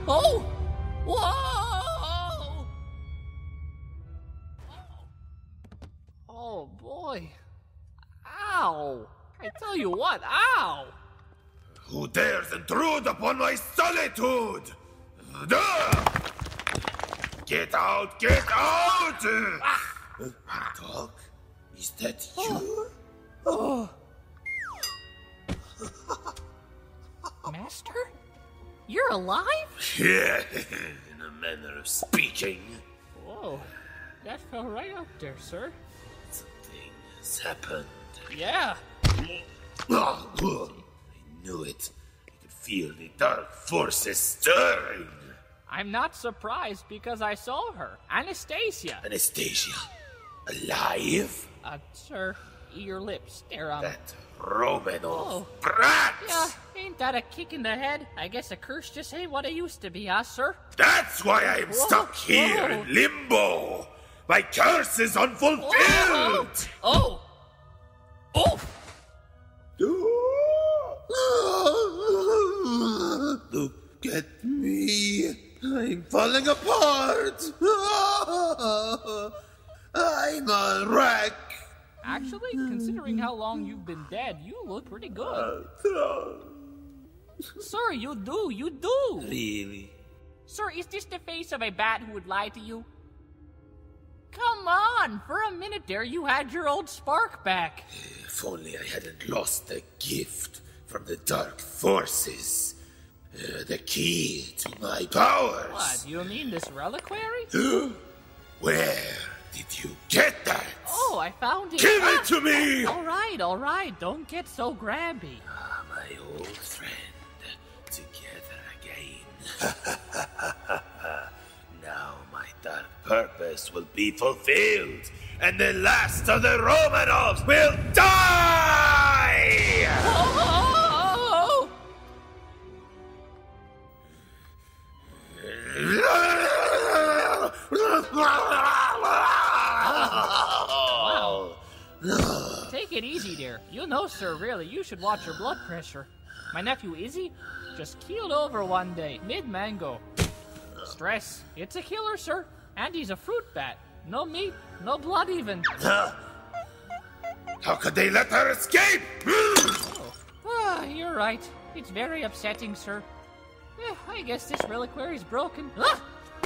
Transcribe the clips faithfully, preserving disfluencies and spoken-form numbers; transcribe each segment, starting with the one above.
Oh! Whoa! Oh, boy. Ow! I tell you what, ow! Who dares intrude upon my solitude? Duh! Get out! Get out! Ah. Bartok, is that you? Oh. Master? You're alive? Yeah, in a manner of speaking. Whoa, that fell right out there, sir. Something has happened. Yeah. I knew it. I could feel the dark forces stirring. I'm not surprised because I saw her. Anastasia. Anastasia? Alive? Uh, sir, your lips, they're, um... That Romanov oh. brat! Yeah, ain't that a kick in the head? I guess a curse just ain't what it used to be, huh, sir? That's why I'm Whoa. stuck here Whoa. in limbo! My curse is unfulfilled! Oh! Oh! oh. Look at me! I'm falling apart! I'm a wreck! Actually, considering how long you've been dead, you look pretty good. Sir, you do, you do! Really? Sir, is this the face of a bat who would lie to you? Come on! For a minute there, you had your old spark back. If only I hadn't lost the gift from the dark forces. Uh, the key to my powers. What, you mean this reliquary? Where did you get that? Oh, I found it. Give ah! it to me! All right, all right. Don't get so grabby. Ah, my old friend. Together again. Now my dark purpose will be fulfilled, and the last of the Romanovs will die! Oh! Wow. Take it easy there. You know, sir, really, you should watch your blood pressure. My nephew Izzy just keeled over one day, mid-mango. Stress. It's a killer, sir. And he's a fruit bat. No meat, no blood even. How could they let her escape? Oh. Ah, you're right. It's very upsetting, sir. Eh, I guess this reliquary's broken. Ah!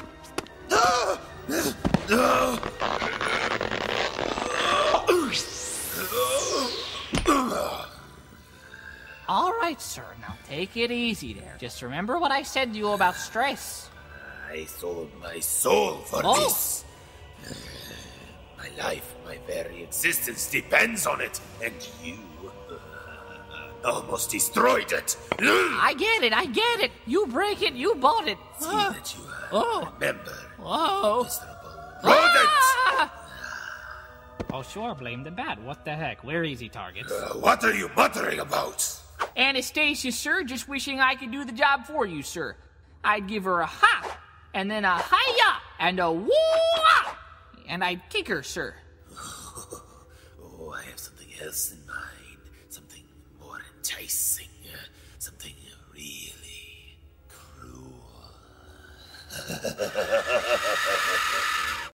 All right, sir. Now take it easy there. Just remember what I said to you about stress. I sold my soul for Oh. this. My life, my very existence depends on it, and you almost destroyed it. I get it, I get it. You break it, you bought it. See Ah. that you are Oh. remember, Whoa. miserable rodent. Ah! Oh, sure, blame the bat. What the heck? We're easy targets. Uh, what are you muttering about? Anastasia, sir, just wishing I could do the job for you, sir. I'd give her a ha, and then a hi-ya, and a woo-ah, and I'd kick her, sir. Oh, I have something else in mind. Something more enticing. Uh, something really cruel.